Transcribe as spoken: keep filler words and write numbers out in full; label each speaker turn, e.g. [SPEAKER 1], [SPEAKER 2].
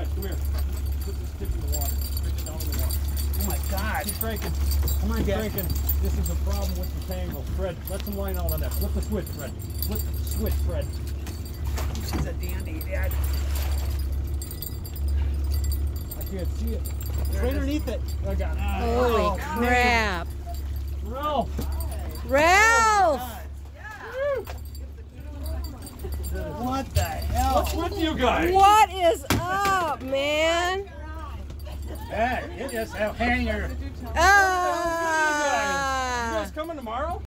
[SPEAKER 1] Come here. Put this tip in the water. Break it down in the water.
[SPEAKER 2] Oh my God.
[SPEAKER 1] Keep cranking.
[SPEAKER 2] Come on,
[SPEAKER 1] Keep
[SPEAKER 2] Dad.
[SPEAKER 1] cranking. This is a problem with the tangle. Fred, let some line out on that. Flip the switch, Fred. Flip the switch, Fred.
[SPEAKER 2] She's a dandy, Dad.
[SPEAKER 1] I can't see it.
[SPEAKER 2] It's right underneath it.
[SPEAKER 1] I got it.
[SPEAKER 3] Holy
[SPEAKER 1] Oh,
[SPEAKER 3] crap.
[SPEAKER 1] Ralph.
[SPEAKER 3] Ralph!
[SPEAKER 2] What the hell?
[SPEAKER 1] What's with you guys?
[SPEAKER 3] What is up, man?
[SPEAKER 2] Dad, you just have hanger.
[SPEAKER 3] Ah!
[SPEAKER 1] You guys coming tomorrow?